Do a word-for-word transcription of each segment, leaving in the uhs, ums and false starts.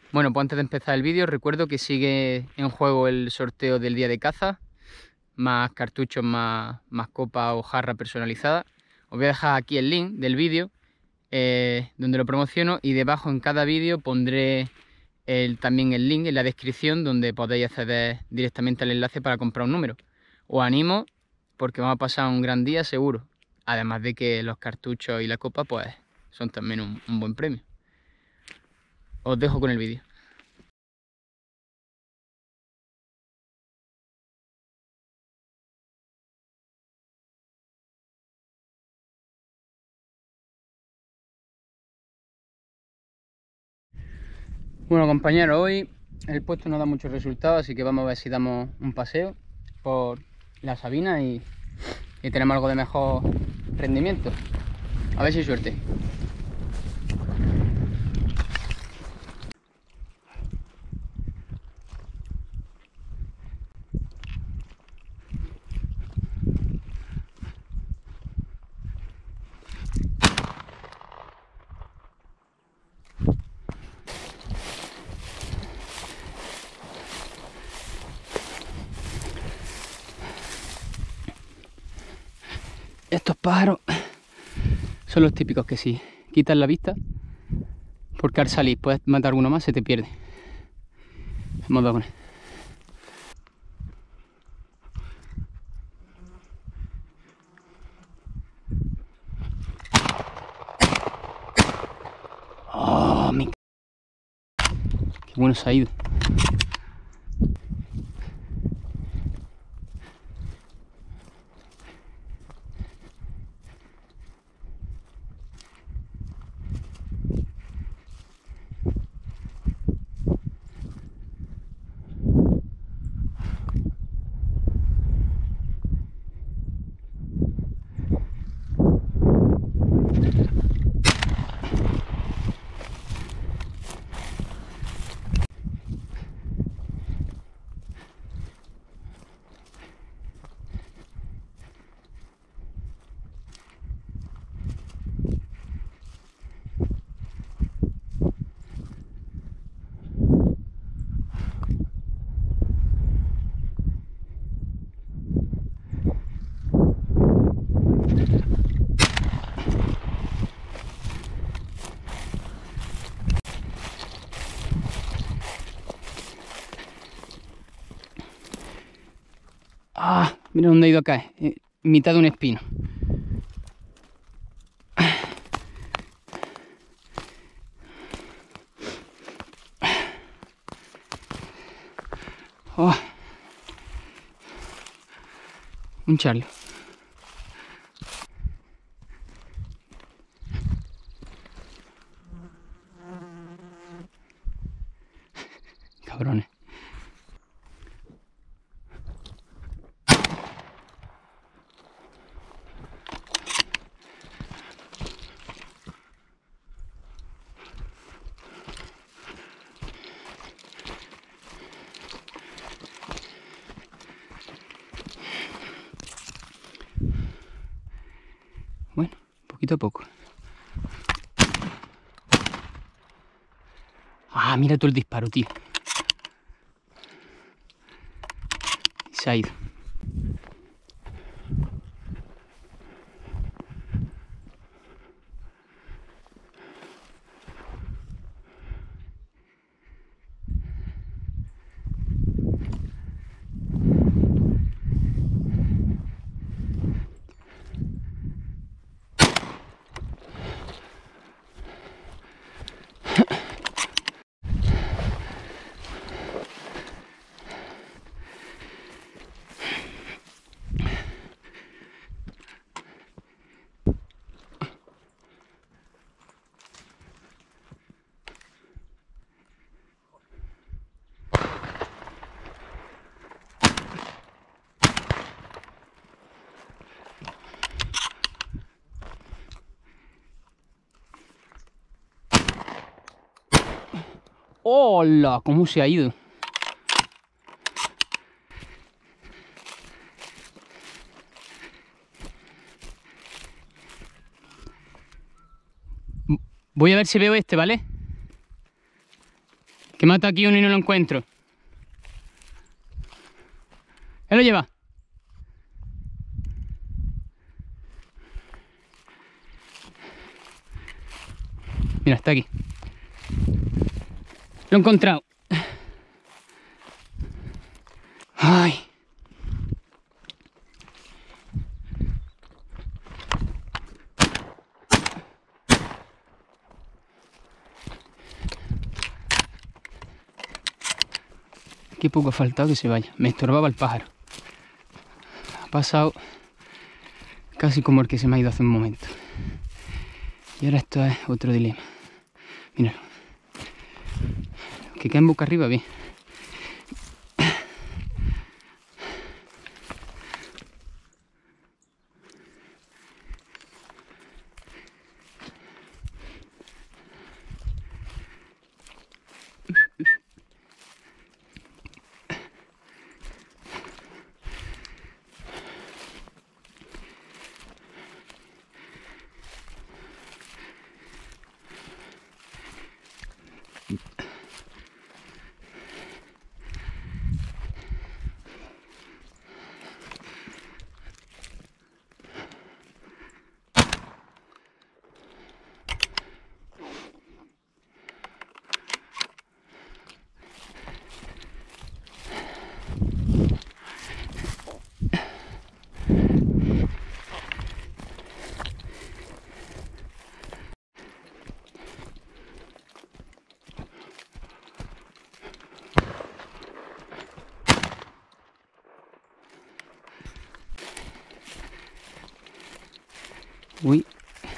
Bueno, pues antes de empezar el vídeo, recuerdo que sigue en juego el sorteo del día de caza, más cartuchos, más, más copa o jarra personalizada. Os voy a dejar aquí el link del vídeo eh, donde lo promociono, y debajo en cada vídeo pondré el, también el link en la descripción donde podéis acceder directamente al enlace para comprar un número. Os animo porque vamos a pasar un gran día seguro, además de que los cartuchos y la copa pues son también un, un buen premio. Os dejo con el vídeo. Bueno, compañeros, hoy el puesto no da muchos resultados, así que vamos a ver si damos un paseo por la Sabina y, y tenemos algo de mejor rendimiento. A ver si hay suerte. Estos pájaros son los típicos que si quitas la vista, porque al salir puedes matar alguno más, se te pierde. Hemos dado con él. Oh, mi... Qué bueno se ha ido. Ah, mira dónde ha ido a caer, en mitad de un espino. Oh, un charlo. Cabrones. Bueno, poquito a poco. Ah, mira tú el disparo, tío. Se ha ido. ¡Hola! ¿Cómo se ha ido? Voy a ver si veo este, ¿vale? Que mata aquí uno y no lo encuentro. Él lo lleva. Mira, está aquí. Lo he encontrado. Ay. Qué poco ha faltado que se vaya. Me estorbaba el pájaro. Ha pasado casi como el que se me ha ido hace un momento. Y ahora esto es otro dilema. Míralo. Que caen boca arriba bien. Uy.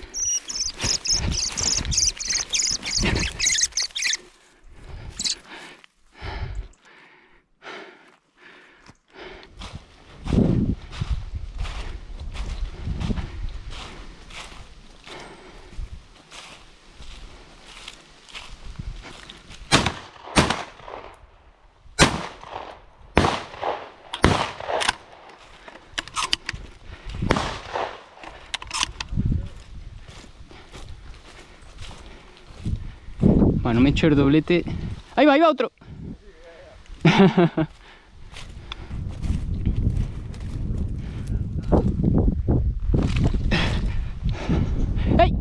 Bueno, me he hecho el doblete. Ahí va, ahí va otro. ¡Ey!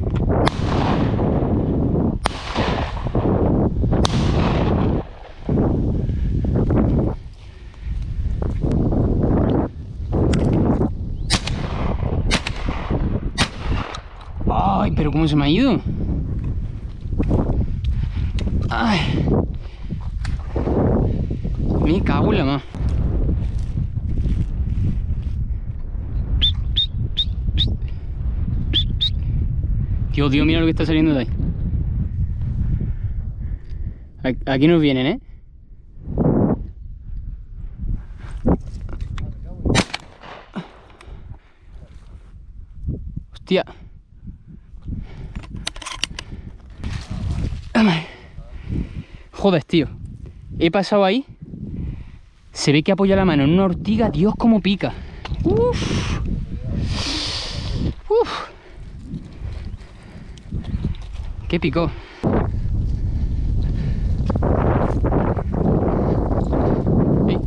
Ay, pero ¿cómo se me ha ido? Ay, me cago en la mano. Dios, Dios, mira lo que está saliendo de ahí. Aquí nos vienen, ¿eh? Hostia. Joder, tío. He pasado ahí. Se ve que apoya la mano en una ortiga. Dios, cómo pica. Uf. Uf. Qué picó. Ey.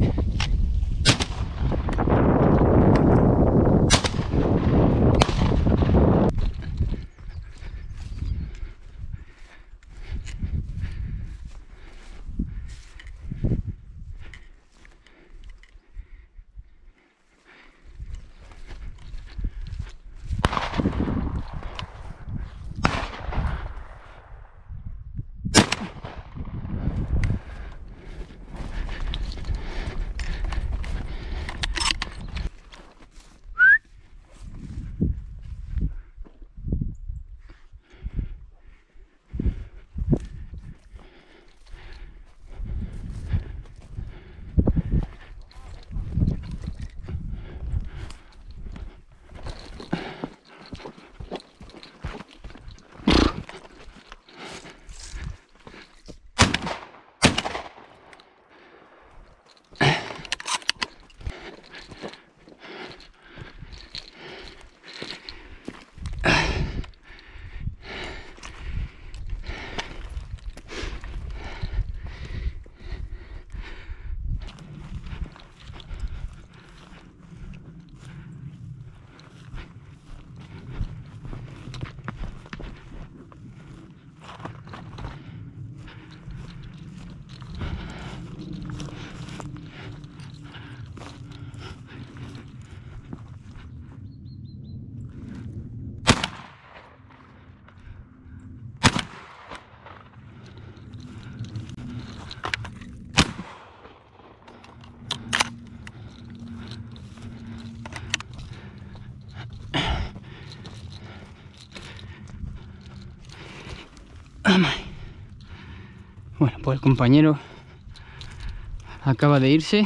Bueno, pues el compañero acaba de irse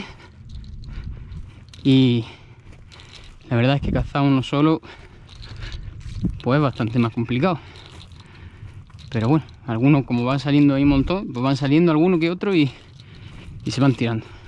y la verdad es que cazar uno solo pues es bastante más complicado. Pero bueno, algunos como van saliendo ahí un montón, pues van saliendo alguno que otro y, y se van tirando.